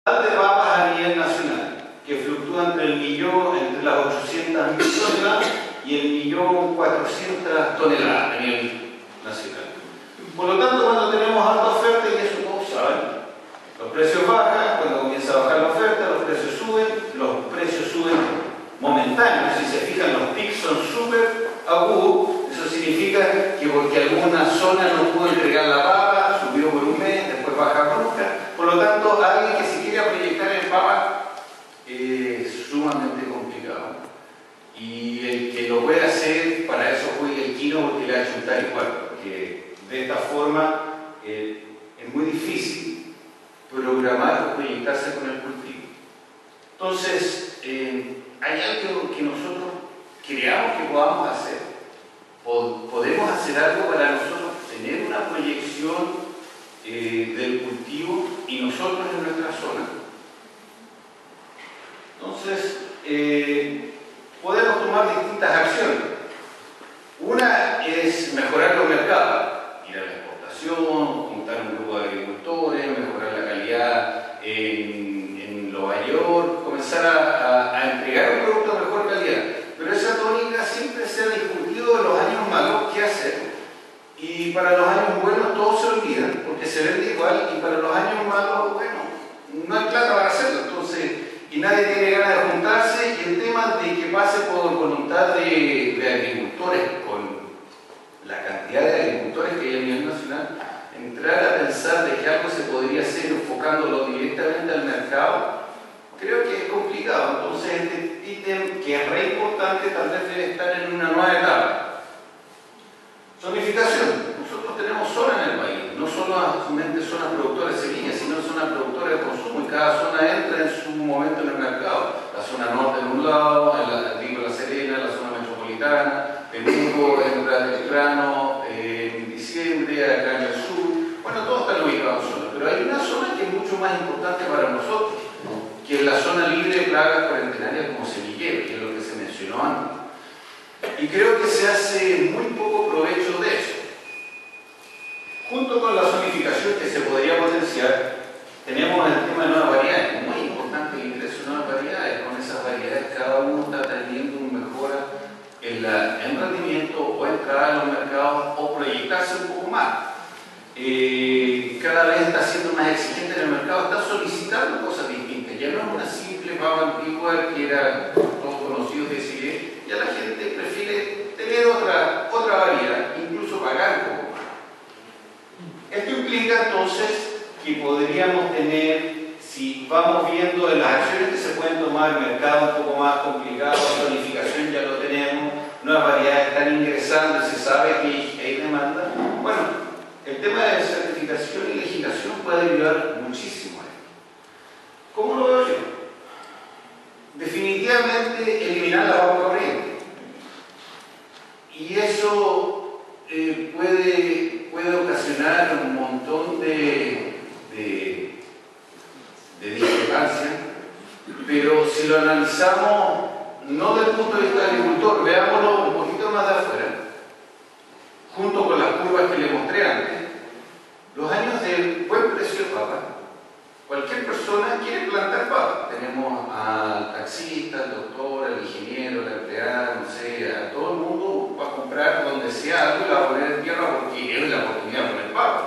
de papas a nivel nacional, que fluctúa entre entre las 800.000 toneladas y el 1.400.000 toneladas a nivel nacional. Por lo tanto, cuando tenemos alta oferta, y eso todos saben, los precios bajan, cuando comienza a bajar la oferta, los precios suben momentáneos. Si se fijan, los picos son súper agudos. Eso significa que porque alguna zona no pudo entregar la papa, subió por un mes, después baja brusca. Por lo tanto, alguien que se quiera proyectar en papa es sumamente complicado. Y el que lo puede hacer, para eso juega el quino, porque le ha hecho un tal y cual. Porque de esta forma es muy difícil programar o proyectarse con el cultivo. Entonces, hay algo que nosotros creamos que podamos hacer. Podemos hacer algo para nosotros tener una proyección del cultivo y nosotros en nuestra zona. Entonces, podemos tomar distintas acciones. Una es mejorar los mercados, ir a la exportación, juntar un grupo de agricultores, mejorar la calidad en Nueva York, comenzar a entregar un producto de mejor calidad. Pero esa tónica siempre se ha discutido de los años malos, qué hacer. Y para los años buenos todos se olvidan, porque se vende igual, y para los años malos, bueno, no hay plata para hacerlo. Entonces, y nadie tiene ganas de juntarse, y el tema de que pase por voluntad de agricultores, con la cantidad de agricultores que hay a nivel nacional, entrar a pensar de que algo se podría hacer enfocándolo directamente al mercado, creo que es complicado. Entonces, este ítem, que es re importante, tal vez debe estar en una nueva etapa. Zonificación. Nosotros tenemos zonas en el país, no solamente zonas productoras de semillas, sino zonas productoras de consumo, y cada zona entra en su momento en el mercado. La zona norte en un lado, La Serena, la zona metropolitana, Temuco entra temprano, en diciembre, acá en el sur. Bueno, todos están ubicados en zonas, pero hay una zona que es mucho más importante para nosotros, que es la zona libre de plagas cuarentenarias como semillero, que es lo que se mencionó antes. Y creo que se hace muy poco provecho de eso. Junto con la zonificación que se podría potenciar, tenemos el tema de nuevas variedades. Muy importante el ingreso de nuevas variedades. Con esas variedades cada uno está teniendo una mejora en rendimiento o entrada en los mercados o proyectarse un poco más. Cada vez está siendo más exigente en el mercado, está solicitando cosas distintas. Ya no es una simple papa antigua que era todos conocidos de CIE, ya la gente prefiere tener otra variedad, incluso pagar un poco más. Esto implica entonces que podríamos tener, si vamos viendo en las acciones que se pueden tomar, mercado un poco más complicado, zonificación ya lo tenemos, nuevas variedades están ingresando y se sabe que hay demanda. Bueno, el tema de certificación y legislación puede ayudar muchísimo a esto. ¿Cómo lo veo yo? Definitivamente eliminar la vaca corriente. Y eso puede ocasionar un montón de discrepancias, pero si lo analizamos no desde el punto de vista del agricultor, veámoslo un poquito más de afuera, junto con las curvas que le mostré antes, los años de buen precio de papa, cualquier persona quiere plantar papa. Tenemos al taxista, al doctor, al ingeniero, al empleado, no sé, a todo el mundo va a comprar donde sea algo y la va a poner en tierra porque es la oportunidad de poner papa.